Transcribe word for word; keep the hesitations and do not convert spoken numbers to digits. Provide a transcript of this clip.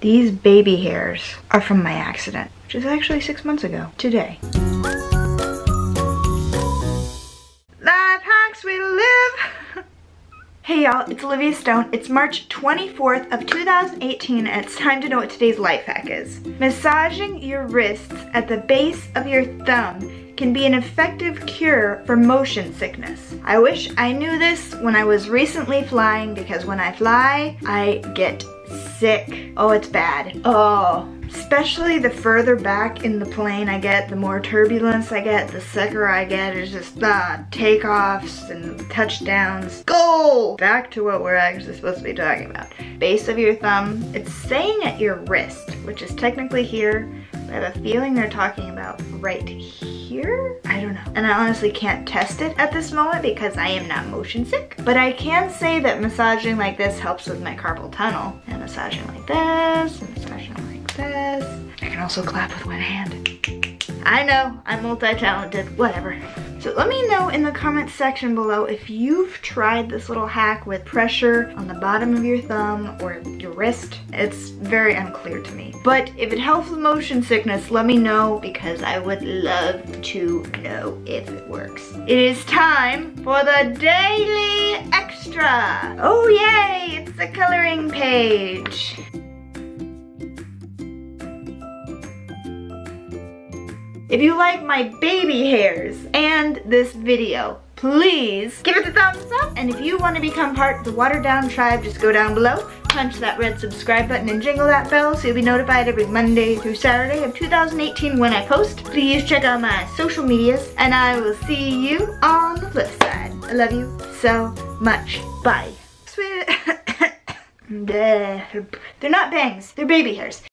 These baby hairs are from my accident, which is actually six months ago today. Life hacks we live. Hey y'all, it's Olivia Stone. It's March twenty-fourth of two thousand eighteen and it's time to know what today's life hack is. Massaging your wrists at the base of your thumb can be an effective cure for motion sickness. I wish I knew this when I was recently flying, because when I fly, I get sick. Oh, it's bad. Oh, especially the further back in the plane I get, the more turbulence I get, the sicker I get. It's just uh, takeoffs and touchdowns. Go! Back to what we're actually supposed to be talking about. Base of your thumb. It's saying at your wrist, which is technically here. I have a feeling they're talking about right here? I don't know. And I honestly can't test it at this moment because I am not motion sick. But I can say that massaging like this helps with my carpal tunnel. And massaging like this, and massaging like this. I can also clap with one hand. I know, I'm multi-talented, whatever. So let me know in the comment section below if you've tried this little hack with pressure on the bottom of your thumb or your wrist. It's very unclear to me. But if it helps with motion sickness, let me know because I would love to know if it works. It is time for the Daily Extra. Oh yay, it's the coloring page. If you like my baby hairs and this video, please give it a thumbs up. And if you want to become part of the Watered Down tribe, just go down below, punch that red subscribe button and jingle that bell so you'll be notified every Monday through Saturday of two thousand eighteen when I post. Please check out my social medias and I will see you on the flip side. I love you so much. Bye. Sweet. They're not bangs, they're baby hairs.